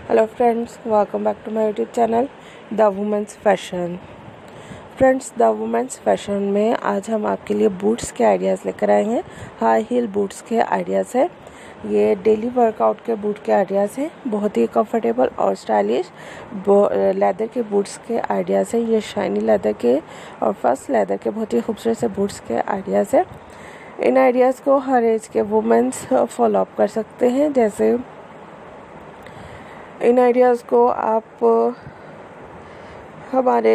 Hello friends, welcome back to my YouTube channel the women's fashion. Friends, the women's fashion में आज हम आपके लिए बूट्स के आइडियाज़ लेकर आए हैं। हाई हील बूट्स के आइडियाज़ है। ये डेली वर्कआउट के बूट के आइडियाज़ हैं। बहुत ही कंफर्टेबल और स्टाइलिश लेदर के बूट्स के आइडियाज़ हैं। ये शाइनी लेदर के और फर्स्ट लेदर के बहुत ही खूबसूरत से बूट्स के आइडियाज़ है। इन आइडियाज़ को हर एज के वुमेंस फॉलो अप कर सकते हैं। जैसे इन आइडियाज़ को आप हमारे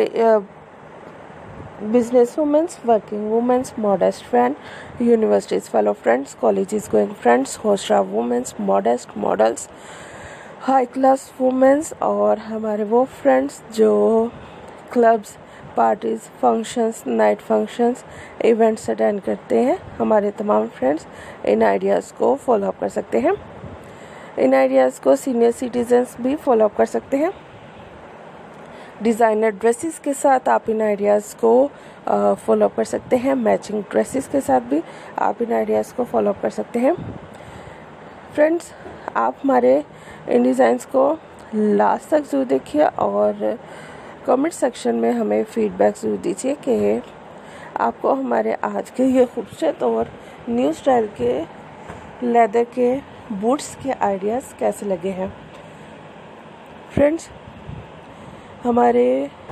business women's, working women's, modest friend, universities fellow friends, colleges going friends, host of women's, modest models, high class women's और हमारे वो फ्रेंड्स जो clubs, parties, functions, night functions, events attend करते हैं, हमारे तमाम फ्रेंड्स इन आइडियाज़ को फॉलो अप कर सकते हैं। इन आइडियाज़ को सीनियर सिटीजन्स भी फॉलो अप कर सकते हैं। डिज़ाइनर ड्रेसेस के साथ आप इन आइडियाज़ को फॉलो अप कर सकते हैं। मैचिंग ड्रेसेस के साथ भी आप इन आइडियाज़ को फॉलो अप कर सकते हैं। फ्रेंड्स, आप हमारे इन डिज़ाइंस को लास्ट तक ज़रूर देखिए और कमेंट सेक्शन में हमें फीडबैक ज़रूर दीजिए कि आपको हमारे आज के ये खूबसूरत और न्यू स्टाइल के लेदर के बूट्स के आइडियाज़ कैसे लगे हैं। फ्रेंड्स, हमारे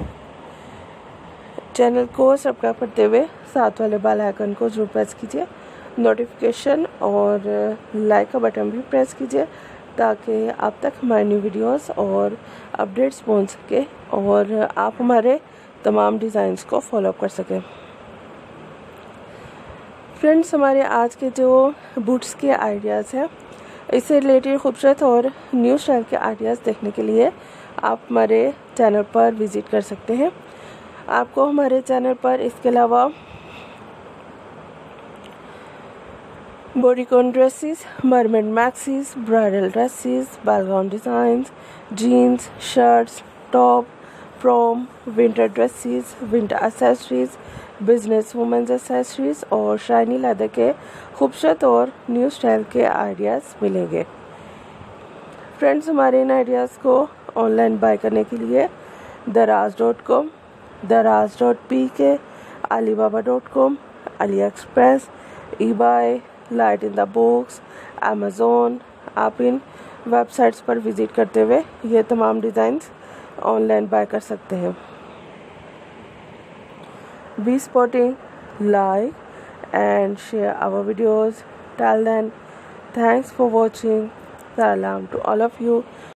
चैनल को सब्सक्राइब करते हुए साथ वाले बेल आइकन को जरूर प्रेस कीजिए। नोटिफिकेशन और लाइक का बटन भी प्रेस कीजिए ताकि आप तक हमारी न्यू वीडियोस और अपडेट्स पहुंच सके और आप हमारे तमाम डिज़ाइंस को फॉलो कर सकें। फ्रेंड्स, हमारे आज के जो बूट्स के आइडियाज़ हैं, इससे रिलेटेड खूबसूरत और न्यू स्टाइल के आइडियाज़ देखने के लिए आप हमारे चैनल पर विज़िट कर सकते हैं। आपको हमारे चैनल पर इसके अलावा bodycon dresses, mermaid maxis, bridal dresses, ballgown designs, jeans, shirts, top, from, winter dresses, winter accessories, business women's accessories और शाइनी लेदर के खूबसूरत और न्यू स्टाइल के आइडियाज़ मिलेंगे। फ्रेंड्स, हमारे इन आइडियाज़ को ऑनलाइन बाय करने के लिए daraz.com, daraz.pk, alibaba.com, AliExpress, eBay, light in the box, Amazon, आप इन वेबसाइट्स पर विज़िट करते हुए ये तमाम डिज़ाइंस ऑनलाइन बाय कर सकते हैं। Be supporting, like and share our videos. Till then, thanks for watching. Salam to all of you.